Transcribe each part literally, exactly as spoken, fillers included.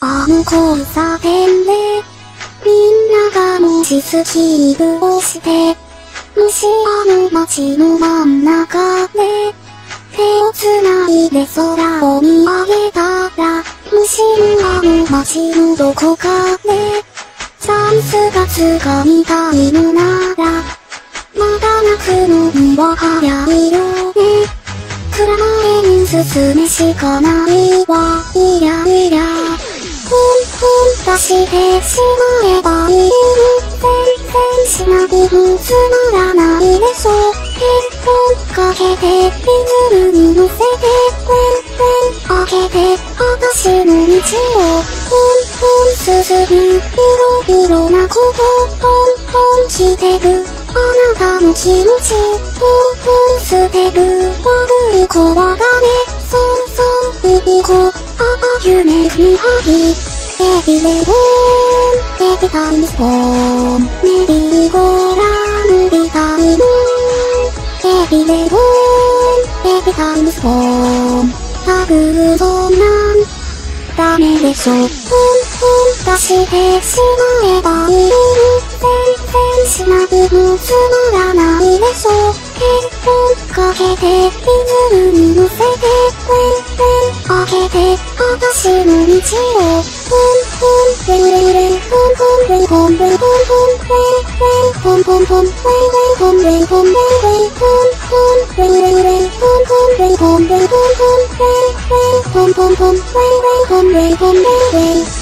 あの交差点でみんなが文字スキーブをしてもしあの街の真ん中で手をつないで空を見上げたらもしもあの街のどこかでチャンスがつかみたいのならまだ泣くのには早いよね。暗前に進めしかないわ。いやいやポンポン出してしまえばいいの。全然しなくもつまらないでしょ。ヘッドかけてリズムに乗せてウェンウェン開けて私の道をポンポン進む。いろいろなことポンポンしてるあなたの気持ちポンポン捨てる悪い子はダメそうそういい子ああ夢にハギエビレボーンエビタイムスポーンメリーゴーランドみたいのエビレボーンエビタイムスポーンタグーゾーなんダメでしょ。ポンポン出してしまえばいいの。全然しなくもつまらないでしょ。ヘッドかけてリズムに乗せてウェンウェン開けて私の道をポンポンレレレポンポンレポンレポンポンレポンポンポンレポンレポンレポンポンレレレポンポンレポンレポンポンレポンポンポンレポンレポンレレ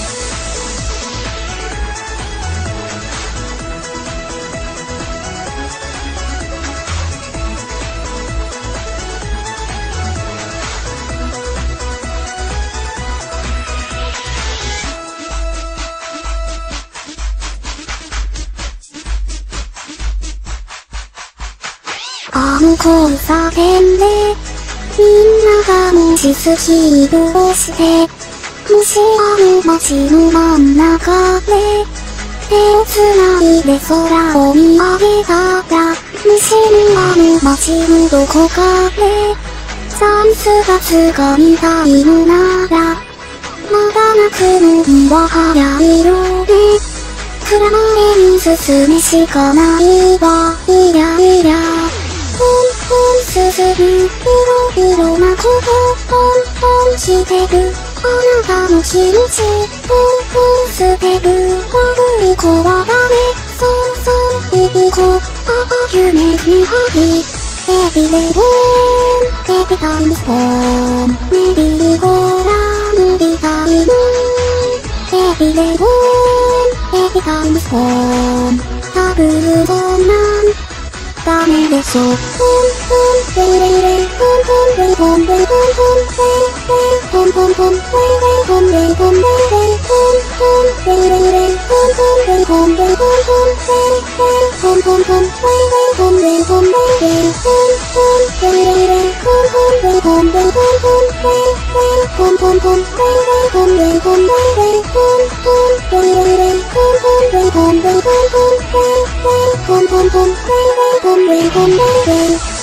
あの交差点でみんなが文字スキーブをしてもしあの街の真ん中で手をつないで空を見上げたらもしもあの街のどこかでチャンスがつかみたいのならまだ泣くのには早いよね。暗前に進めしかないわ。いやいやポンポン進むいろいろなことポンポンしてるあなたの気持ちポンポン捨てる悪い子はダメそうそういい子ああ夢にハギエビレボーンエビタイムスポーンメリーゴーランドみたいのエビレボーンエビタイムスポーンタグーゾーなんダメでしょ。ポンポンレレレポンポンレポンレポンポンレポンポンポンレポンレポンレポンポンレレレポンポンレポンレポンポンレポンポンポンレポンレポンレポンポンレレレポンポンレポンレポンポンレポンポンポンレポンレポンレポンポンレレレポンポンレポンレポンポンポンポンポンレポンレポンレポン